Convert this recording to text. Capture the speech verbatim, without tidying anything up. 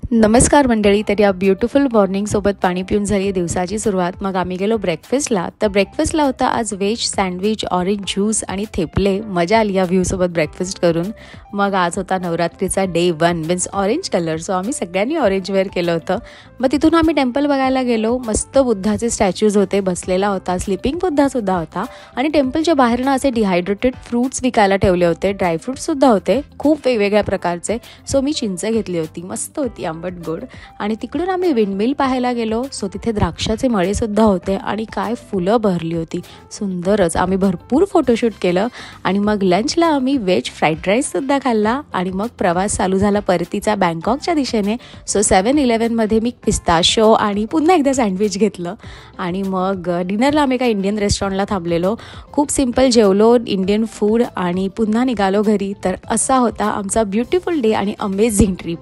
नमस्कार मंडळी. तर या ब्युटिफुल मॉर्निंगसोबत पाणी पिऊन झाली आहे दिवसाची सुरुवात. मग आम्ही गेलो ब्रेकफास्टला. तर ब्रेकफास्टला होता आज व्हेज सँडविच, ऑरेंज ज्यूस आणि थेपले. मजा आली या व्ह्यूसोबत ब्रेकफास्ट करून. मग आज होता नवरात्रीचा day one means orange colour. So आम्ही सगळ्यांनी ऑरेंज वेअर केलं होतं. मग तिथून आम्ही टेम्पल बघायला गेलो. मस्त बुद्धाचे स्टॅच्यूज होते, बसलेला होता, स्लिपिंग बुद्धासुद्धा होता आणि टेम्पलच्या बाहेर ना असे डिहायड्रेटेड फ्रूट्स विकायला ठेवले होते. ड्रायफ्रूट्ससुद्धा होते खूप वेगवेगळ्या प्रकारचे. सो मी चिंच घेतली होती, मस्त होती, आंबट गोड. आणि तिकडून आम्ही विंडमिल पाहायला गेलो. सो तिथे द्राक्षाचे मळेसुद्धा होते आणि काय फुलं भरली होती, सुंदरच. आम्ही भरपूर फोटोशूट केलं आणि मग लंचला आम्ही व्हेज फ्राईड राईससुद्धा खाल्ला आणि मग प्रवास चालू झाला परतीचा बँकॉकच्या दिशेने. सो सेवन इलेवनमध्ये मी पिस्ताशो आणि पुन्हा एकदा सँडविच घेतलं आणि मग डिनरला आम्ही एका इंडियन रेस्टॉरंटला थांबलेलो. खूप सिम्पल जेवलो, इंडियन फूड आणि पुन्हा निघालो घरी. तर असा होता आमचा ब्युटिफुल डे आणि अमेझिंग ट्रिप.